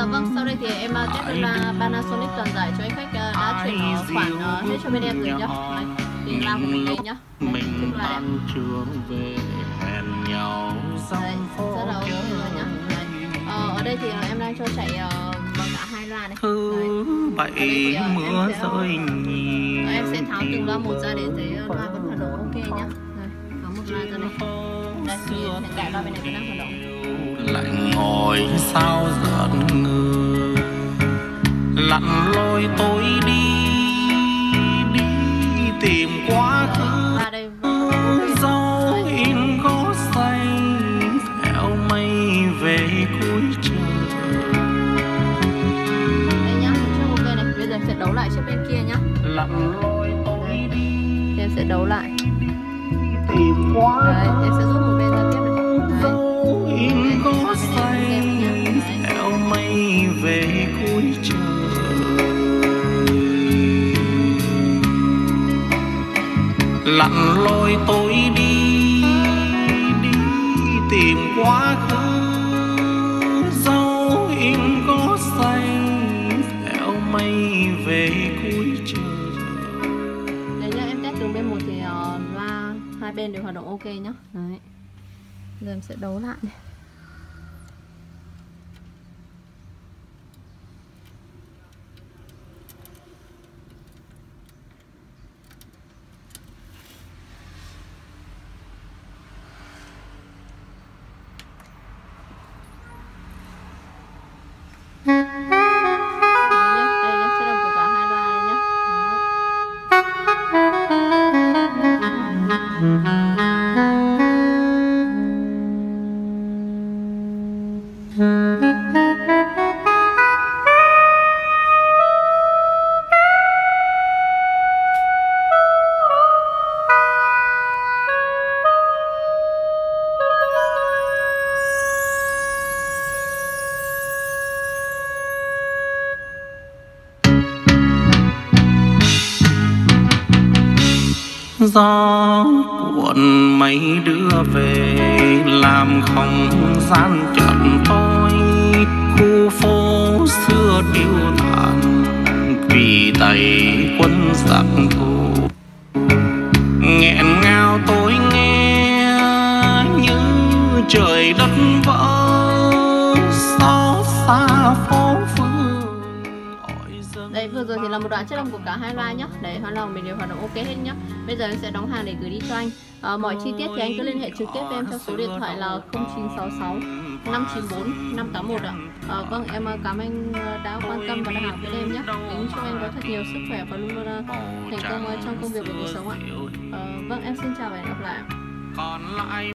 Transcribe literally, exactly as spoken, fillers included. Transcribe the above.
Dạ vâng, sau đây thì em uh, tiếp tục là Panasonic toàn giải cho anh khách uh, đã chuyển uh, khoản uh, hết cho bên em rồi nhá. Đấy, tiền lao của mình đây nhá. Đấy, chúc là em. Đấy, rất là ok rồi nhá. Đấy. Ờ, ở đây thì uh, em đang cho chạy uh, bằng cả hai loa này. Thứ bảy mưa rơi nhiều. Em sẽ tháo từng loa một ra để thấy uh, loa vẫn hoạt động ok nhá. Đây, có một loa ra đây. Đây, hiện tại loa bên này vẫn đang hoạt động. Lạnh ngồi sao giận ngừ, lặn lội tôi đi đi tìm quá khứ, dấu in có say theo mây về cuối trời. Đây nhá, chưa ok này, bây giờ em sẽ đấu lại chiếc bên kia nhá. Lặn lội tôi đi, em sẽ đấu lại. Tìm quá đấy, em sẽ rút một bên ra tiếp này. Dấu in có say theo mây về cuối trời. Lặn lội tôi đi đi tìm quá khứ, dấu in có say theo mây về cuối trời. Đấy nhá, em test từ bên một thì uh, loa hai bên đều hoạt động ok nhá. Đấy, giờ em sẽ đấu lại này. Gió cuộn mấy đưa về làm không gian chợt tối, khu phố xưa điêu thản vì tay quân giặc thù. Nghẹn ngào tôi nghe như trời đất vỡ, xót xa phố phường. Đấy, vừa rồi thì là một đoạn chất âm của cả hai loa nhá. Đấy, hoàn lòng mình đều hoạt động ok hết nhá. Bây giờ em sẽ đóng hàng để gửi đi cho anh. À, mọi chi tiết thì anh cứ liên hệ trực tiếp với em theo số điện thoại là không chín sáu sáu năm chín bốn năm tám một ạ. À, vâng, em cảm ơn anh đã quan tâm và đặt hàng với em nhé. Kính chúc anh có thật nhiều sức khỏe và luôn luôn thành công trong công việc và cuộc sống ạ. À, vâng, em xin chào và hẹn gặp lại.